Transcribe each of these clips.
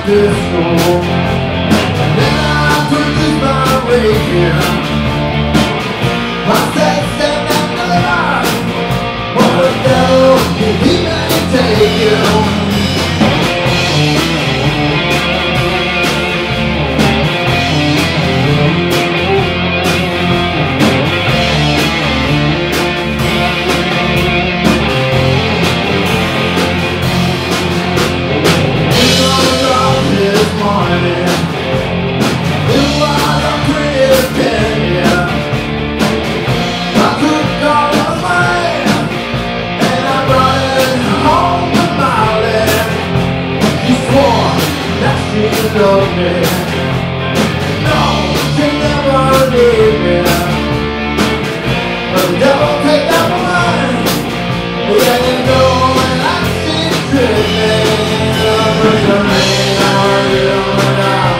disco. Then I produced my radio. I said, stand up to the line. What the devil, he may take you. Love me. No, she never leave me. But the devil take that woman. Yeah, you know when I see tripping. But the rain, I don't die.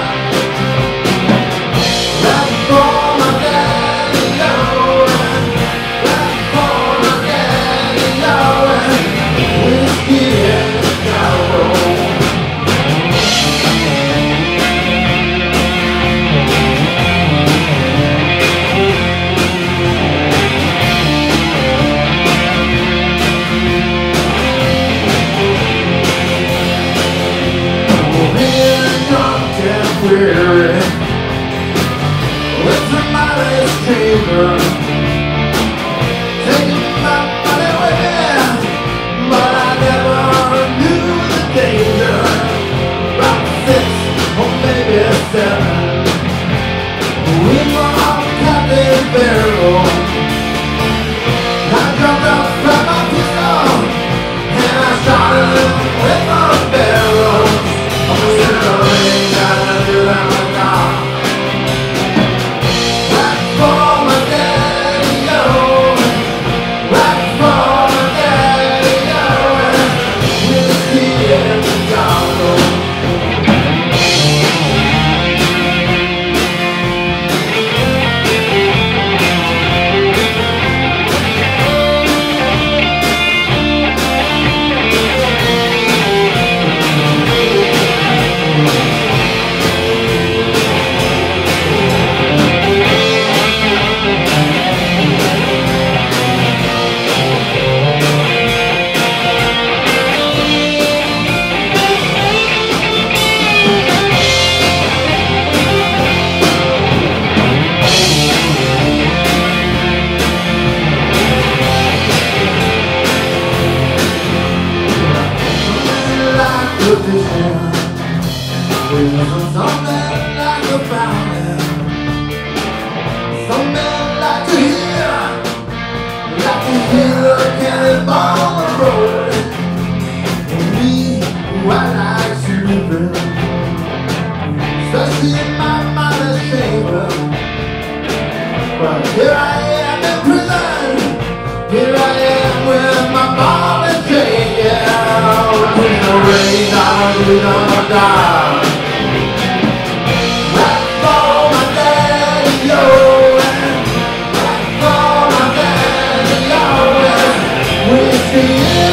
That's for my daddy going. That's for my daddy going. Whiskey in the shower. Weary with somebody's chamber, taking my money away, but I never knew the danger. About 6 or maybe 7, we were on Captain Barrel. I jumped up from my pistol and I shot him with a barrel. I'm in the rain. Something like a fountain, something like to hear the cannonball roll. Me, who I like sleeping, especially in my mother's chamber. But here I am in prison, here I am with my ball and chain. Yeah, with no rain, I'm gonna die. Yeah.